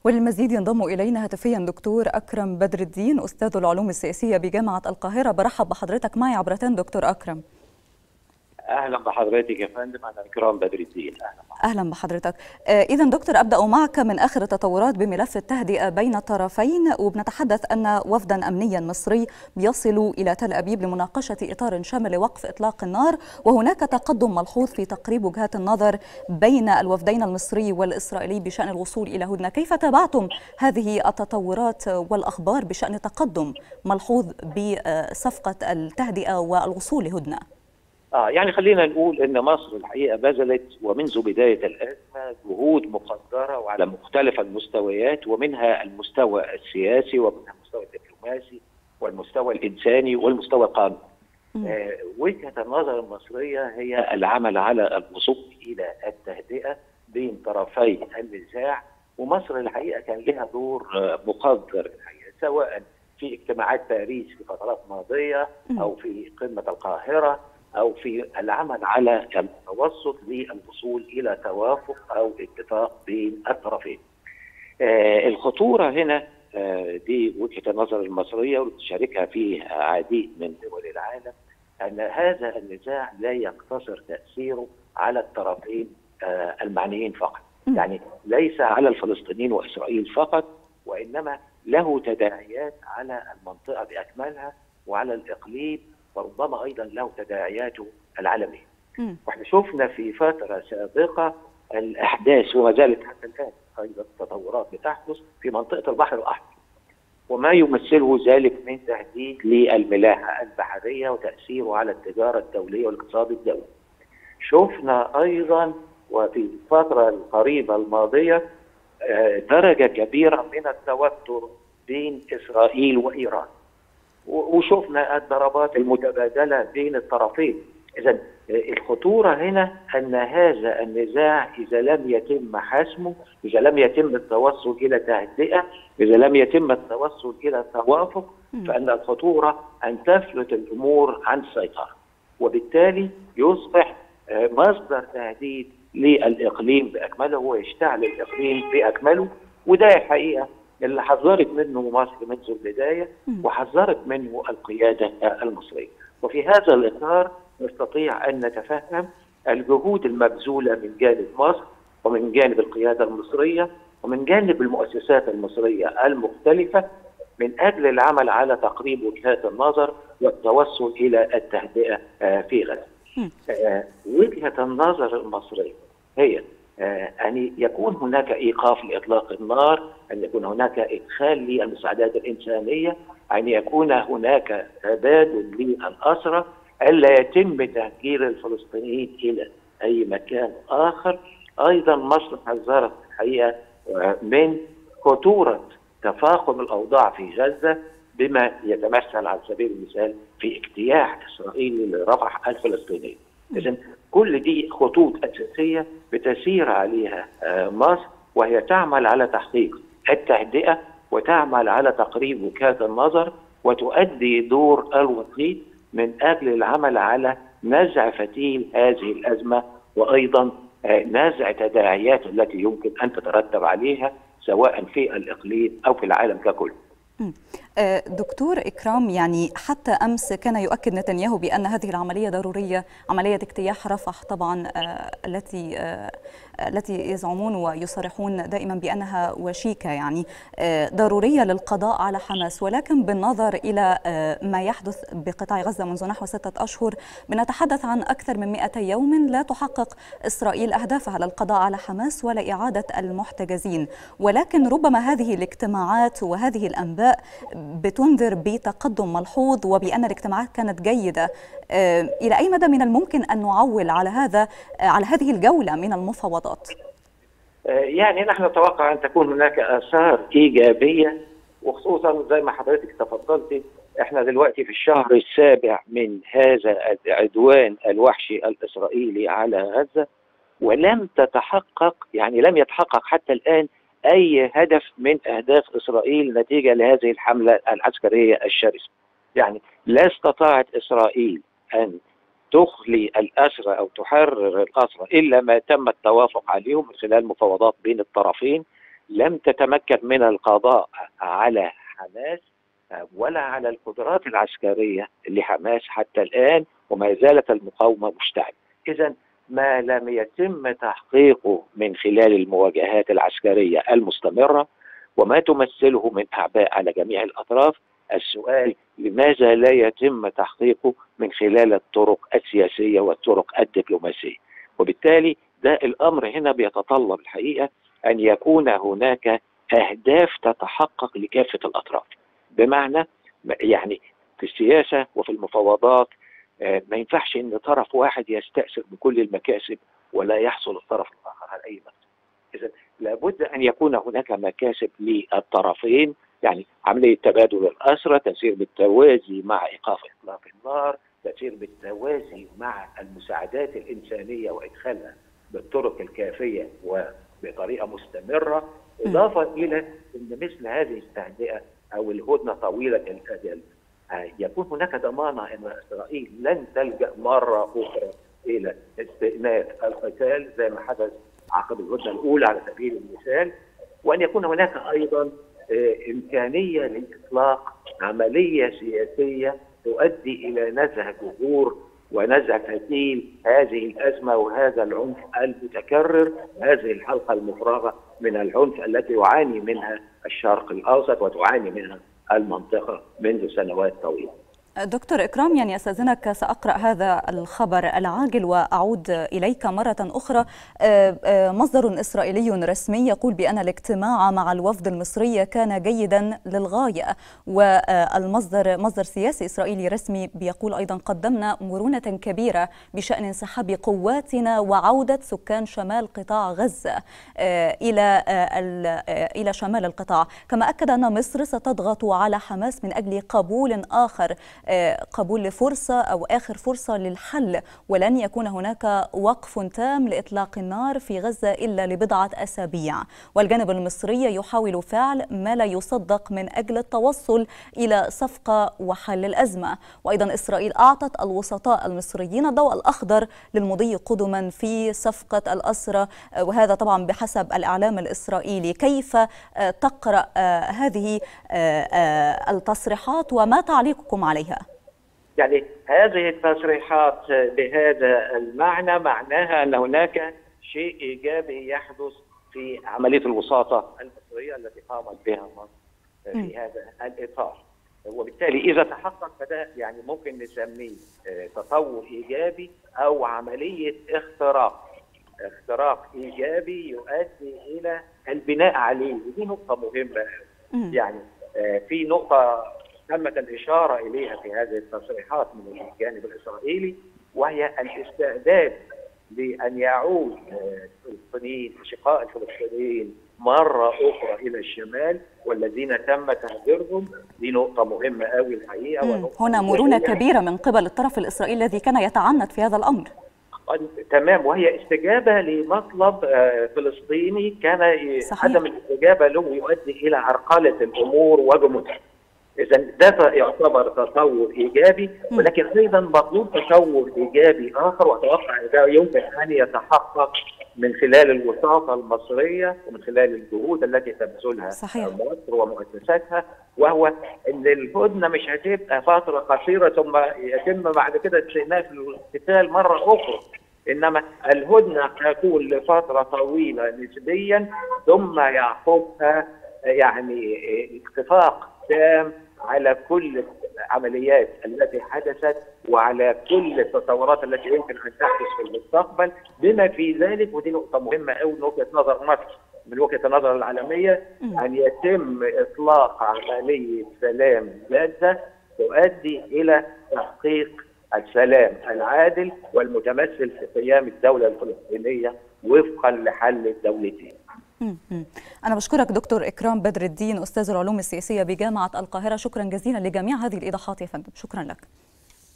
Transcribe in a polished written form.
وللمزيد ينضم إلينا هاتفيا دكتور أكرم بدر الدين أستاذ العلوم السياسية بجامعة القاهرة. برحب بحضرتك معي عبر تن دكتور أكرم. اهلا بحضرتك يا فندم. انا اكرام بدر الدين. اهلا بحضرتك. اذا دكتور ابدا معك من اخر التطورات بملف التهدئه بين الطرفين، وبنتحدث ان وفدا امنيا مصري بيصل الى تل ابيب لمناقشه اطار شامل لوقف اطلاق النار، وهناك تقدم ملحوظ في تقريب وجهات النظر بين الوفدين المصري والاسرائيلي بشان الوصول الى هدنه. كيف تابعتم هذه التطورات والاخبار بشان تقدم ملحوظ بصفقه التهدئه والوصول لهدنه؟ يعني خلينا نقول ان مصر الحقيقه بذلت ومنذ بدايه الازمه جهود مقدره وعلى مختلف المستويات، ومنها المستوى السياسي ومنها المستوى الدبلوماسي والمستوى الانساني والمستوى القانوني. وجهه النظر المصريه هي العمل على الوصول الى التهدئه بين طرفي النزاع، ومصر الحقيقه كان لها دور مقدر الحقيقه، سواء في اجتماعات باريس في فترات ماضيه او في قمه القاهره أو في العمل على التوسط للوصول إلى توافق أو اتفاق بين الطرفين. الخطورة هنا دي وجهة النظر المصرية وتشاركها فيه عديد من دول العالم، أن هذا النزاع لا يقتصر تأثيره على الطرفين المعنيين فقط، يعني ليس على الفلسطينيين وإسرائيل فقط، وإنما له تداعيات على المنطقة بأكملها وعلى الإقليم، وربما ايضا له تداعياته العالميه. واحنا شفنا في فتره سابقه الاحداث وما زالت حتى الان ايضا تطورات بتحدث في منطقه البحر الاحمر، وما يمثله ذلك من تهديد للملاحه البحريه وتاثيره على التجاره الدوليه والاقتصاد الدولي. شفنا ايضا وفي الفتره القريبه الماضيه درجه كبيره من التوتر بين اسرائيل وايران، وشفنا الضربات المتبادله بين الطرفين. اذا الخطوره هنا ان هذا النزاع اذا لم يتم حسمه، اذا لم يتم التوصل الى تهدئه، اذا لم يتم التوصل الى توافق، فان الخطوره ان تفلت الامور عن السيطره، وبالتالي يصبح مصدر تهديد للاقليم باكمله ويشتعل الاقليم باكمله. وده الحقيقه اللي حذرت منه مصر منذ البداية وحذرت منه القيادة المصرية. وفي هذا الإطار نستطيع أن نتفهم الجهود المبذولة من جانب مصر ومن جانب القيادة المصرية ومن جانب المؤسسات المصرية المختلفة من أجل العمل على تقريب وجهات النظر والتوصل إلى التهدئة في غزة. وجهة النظر المصرية هي أن يكون هناك إيقاف لإطلاق النار، أن يكون هناك إدخال للمساعدات الإنسانية، أن يكون هناك تبادل للأسرى، ألا يتم تهجير الفلسطينيين إلى أي مكان آخر. أيضا مصر حذرت الحقيقة من خطورة تفاقم الأوضاع في غزة بما يتمثل على سبيل المثال في اجتياح إسرائيل لرفح الفلسطينية. إذن كل دي خطوط أساسية بتسير عليها مصر، وهي تعمل على تحقيق التهدئة وتعمل على تقريب وجهات النظر وتؤدي دور الوسيط من أجل العمل على نزع فتيل هذه الأزمة، وأيضا نزع تداعيات التي يمكن أن تترتب عليها سواء في الإقليم أو في العالم ككل. دكتور إكرام، يعني حتى أمس كان يؤكد نتنياهو بأن هذه العملية ضرورية، عملية اجتياح رفح طبعا التي يزعمون ويصرحون دائما بأنها وشيكة، يعني ضرورية للقضاء على حماس. ولكن بالنظر إلى ما يحدث بقطاع غزة منذ نحو 6 أشهر، بنتحدث عن أكثر من 200 يوم لا تحقق إسرائيل أهدافها للقضاء على حماس ولا إعادة المحتجزين. ولكن ربما هذه الاجتماعات وهذه الأنباء بتنذر بتقدم ملحوظ وبأن الاجتماعات كانت جيدة. إلى أي مدى من الممكن أن نعول على هذه الجولة من المفاوضات؟ يعني نحن نتوقع أن تكون هناك آثار إيجابية، وخصوصا زي ما حضرتك تفضلتي احنا دلوقتي في الشهر السابع من هذا العدوان الوحشي الإسرائيلي على غزة، ولم يتحقق حتى الآن أي هدف من أهداف إسرائيل نتيجة لهذه الحملة العسكرية الشرسة. يعني لا استطاعت إسرائيل أن تخلي الأسرى أو تحرر الأسرى إلا ما تم التوافق عليهم من خلال مفاوضات بين الطرفين. لم تتمكن من القضاء على حماس ولا على القدرات العسكرية لحماس حتى الآن، وما زالت المقاومة مشتعلة. إذا ما لم يتم تحقيقه من خلال المواجهات العسكرية المستمرة وما تمثله من أعباء على جميع الأطراف، السؤال لماذا لا يتم تحقيقه من خلال الطرق السياسية والطرق الدبلوماسية؟ وبالتالي ده الأمر هنا بيتطلب الحقيقة أن يكون هناك أهداف تتحقق لكافة الأطراف. بمعنى يعني في السياسة وفي المفاوضات ما ينفعش أن طرف واحد يستأثر بكل المكاسب ولا يحصل الطرف الآخر على أي مكسب. إذا لابد أن يكون هناك مكاسب للطرفين، يعني عملية تبادل الأسرى تسير بالتوازي مع إيقاف إطلاق النار، تسير بالتوازي مع المساعدات الإنسانية وإدخالها بالطرق الكافية وبطريقة مستمرة، إضافة إلى أن مثل هذه التهدئة أو الهدنة طويلة الأجل يكون هناك ضمانة أن إسرائيل لن تلجأ مرة أخرى إلى استئناف القتال زي ما حدث عقب الهدنة الأولى على سبيل المثال، وأن يكون هناك أيضا إمكانية لإطلاق عملية سياسية تؤدي إلى نزع جذور ونزع فتيل هذه الأزمة وهذا العنف المتكرر، هذه الحلقة المفرغة من العنف التي يعاني منها الشرق الأوسط وتعاني منها المنطقة منذ سنوات طويلة. دكتور إكرام، يعني أستاذنك سأقرأ هذا الخبر العاجل وأعود إليك مرة أخرى. مصدر إسرائيلي رسمي يقول بأن الاجتماع مع الوفد المصري كان جيدا للغاية، مصدر سياسي إسرائيلي رسمي بيقول أيضا قدمنا مرونة كبيرة بشأن انسحاب قواتنا وعودة سكان شمال قطاع غزة إلى شمال القطاع، كما أكد أن مصر ستضغط على حماس من أجل قبول آخر، قبول لفرصة أو آخر فرصة للحل، ولن يكون هناك وقف تام لإطلاق النار في غزة إلا لبضعة أسابيع. والجانب المصري يحاول فعل ما لا يصدق من أجل التوصل إلى صفقة وحل الأزمة. وأيضا إسرائيل أعطت الوسطاء المصريين الضوء الأخضر للمضي قدما في صفقة الأسرى، وهذا طبعا بحسب الإعلام الإسرائيلي. كيف تقرأ هذه التصريحات وما تعليقكم عليها؟ يعني هذه التصريحات بهذا المعنى معناها أن هناك شيء إيجابي يحدث في عملية الوساطة المصرية التي قامت بها مصر في هذا الإطار، وبالتالي إذا تحقق فده يعني ممكن نسميه تطور إيجابي أو عملية اختراق إيجابي يؤدي إلى البناء عليه. ودي نقطة مهمة. يعني في نقطة تمت الإشارة إليها في هذه التصريحات من الجانب الإسرائيلي، وهي الاستعداد لأن يعود الفلسطينيين أشقاء الفلسطينيين مرة أخرى إلى الشمال والذين تم تهجيرهم. دي نقطة مهمة قوي الحقيقة. هنا مرونة كبيرة من قبل الطرف الإسرائيلي الذي كان يتعنت في هذا الأمر. تمام، وهي استجابة لمطلب فلسطيني كان عدم الاستجابة له يؤدي إلى عرقلة الأمور وجمودها. إذا ده يعتبر تطور إيجابي، ولكن أيضا مطلوب تطور إيجابي آخر، وأتوقع أن ده يمكن أن يتحقق من خلال الوساطة المصرية ومن خلال الجهود التي تبذلها مصر ومؤسساتها، وهو أن الهدنة مش هتبقى فترة قصيرة ثم يتم بعد كده استئناف القتال مرة أخرى، إنما الهدنة تكون لفترة طويلة نسبيا ثم يعقبها يعني اتفاق تام على كل العمليات التي حدثت وعلى كل التطورات التي يمكن ان تحدث في المستقبل، بما في ذلك ودي نقطه مهمه قوي من وجهه نظر مصر من وجهه النظر العالميه، ان يتم اطلاق عمليه سلام جاده تؤدي الى تحقيق السلام العادل والمتمثل في قيام الدوله الفلسطينيه وفقا لحل الدولتين. أنا بشكرك دكتور إكرام بدر الدين، أستاذ العلوم السياسية بجامعة القاهرة. شكرا جزيلا لجميع هذه الإيضاحات يا فندم. شكرا لك.